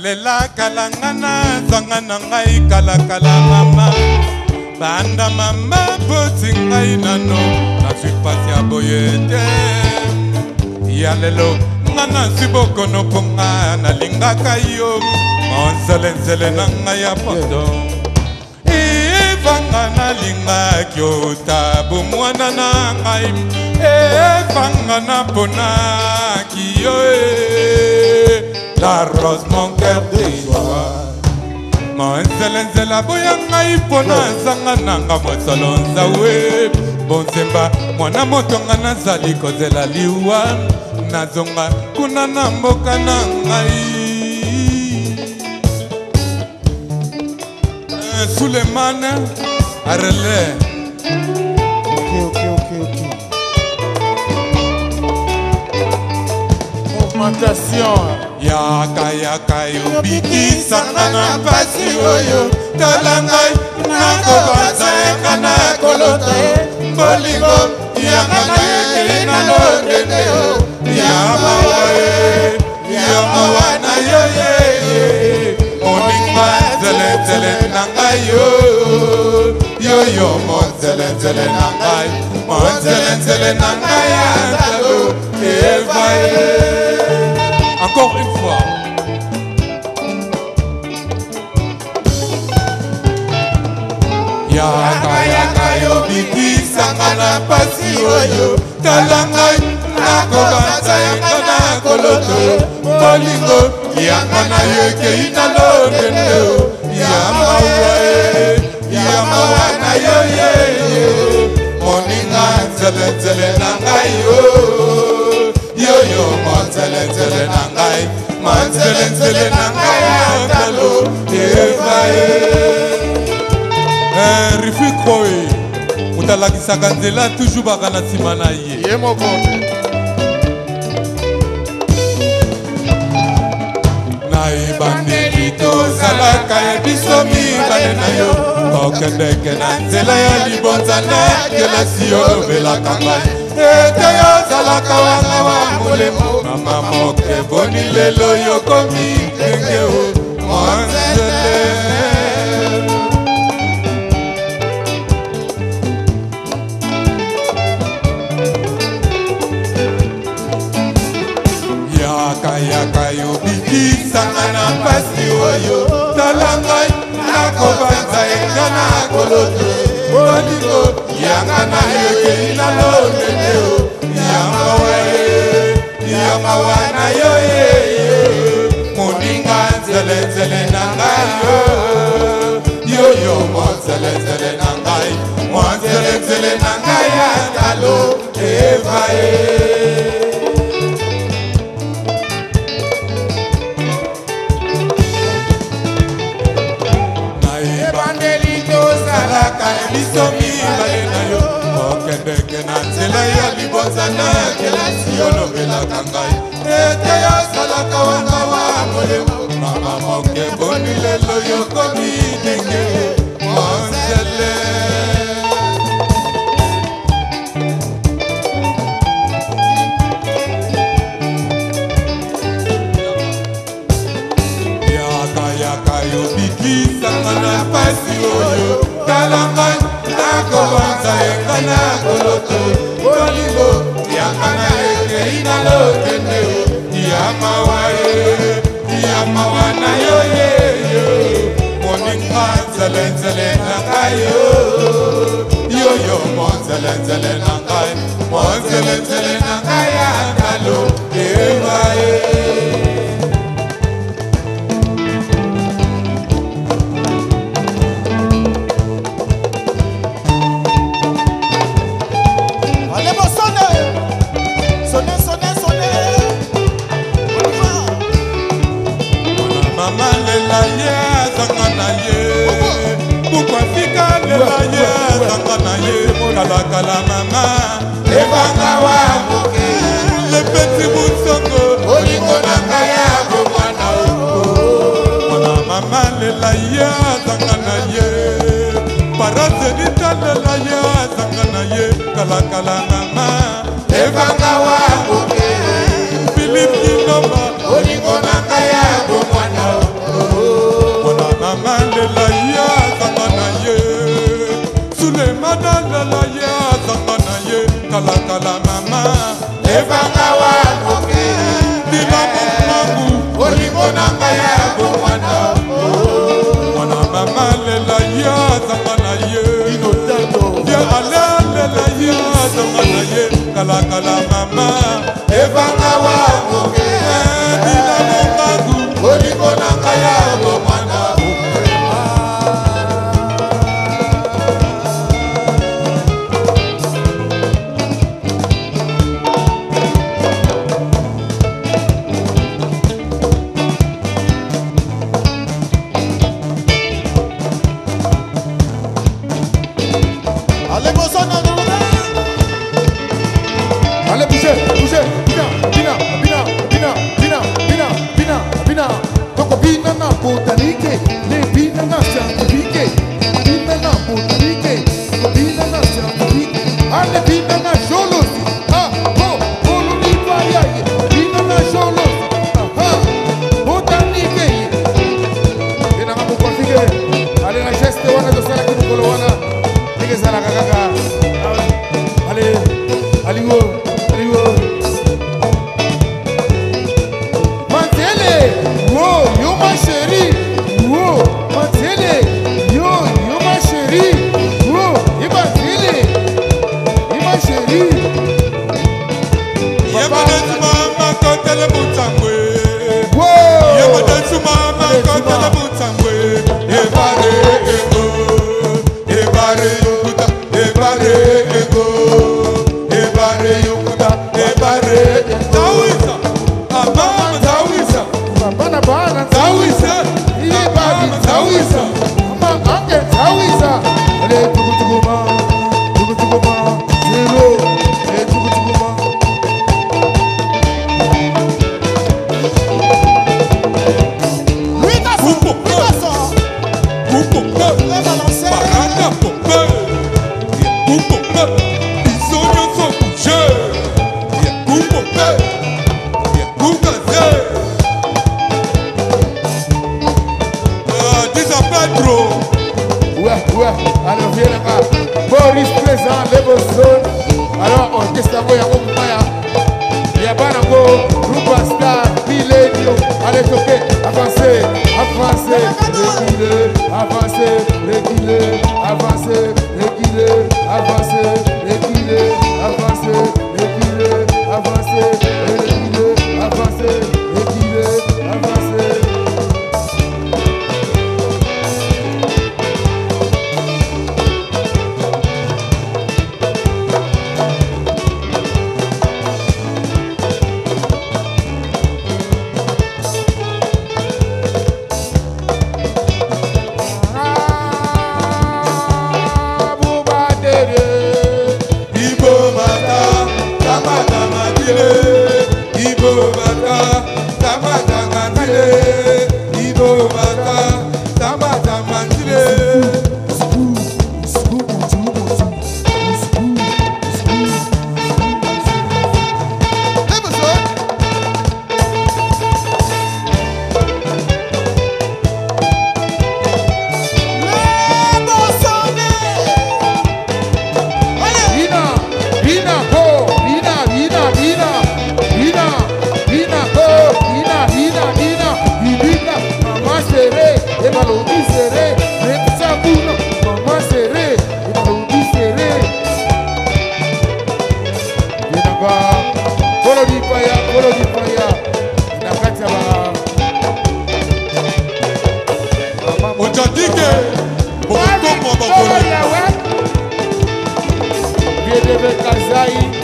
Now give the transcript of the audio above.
Lela kalangana zangana ngai kala mama banda mama boti ngai nano na suis ya boyete ya lelo ngana siboko no ponga na lingaka yo monselensele na ngai ya poto vanga na linga kyo tabu mwana na ngai vanga na pona kiyo la rose mon cœur de joie monzelenzela boya ngai pona zanga nanga mosolo nzawe bonzemba mwana motonga nazali kozela liwa nazonga kuna na mboka na ngai Sulemane Arele. Ok. Augmentation. Yaka yo biki sangana pasi oyo talangai nako banza kana koloto bolingo yangana yekina lodende yo yamawana yo Moninga zele nangai yo mon zele nangai mon zele nangai andalo evae. Encore une fois. Yaka yo biki sangana pasi oyo talangai nako banza yangana koloto bolingo yangana yeke inalo dende yamawana yo moninga nzele nangai yo monzele nangai manzele nangai andalo evae rifikoi utalakisaka nzela toujours baka na nsima na ye moko ebandeli tozalaka ya biso mibale na yo kokendeke na nzela ya libonzana kelasi yo lobelaka ngai ete yo ozalaka wanga wa molemo mama moke boni lelo yokomi ndenge o monzele yaka yo bikisanga na pasi oyo talangai nakobanza enga na koloto bolingo yanga na yokei na lolende o yamawa na yo moninga nzelenzele na ngai yo monzelenzele na ngai monzelenzele na ngai atalo evae biso mibale na yo okendeke na nzela ya libonzana kelasi yo lobelaka ngai ete yosalaka wanga wa molemo mama moke boni lelo yokomi ndenge monzele yaka yo bikisanga na pasi oyo talangai nakobanza yenga na koloto bolingo yangana ekei na lokende yamawa na yo moninga nzelenzele na ngai yo monzelenzele na ngai monzelenzele na ngai andalo evae Kala mama ebanga wa moke le petit boutsongo olingo na ngaya go mwana o mwana mama le la ya zangana ye paraze ditale la ya zangana ye kala mama ebanga wa moke Philippe Noma olingo na ngaya go mwana o lela ya zangana ye kala kala mama evanga wa moke dila monangu olingo nanga ya bomwana mwana mama lela ya zangana ye ya ale lela ya zangana ye kala kala mama evanga wa moke dila monangu olingo nanga ya bomwana Kazai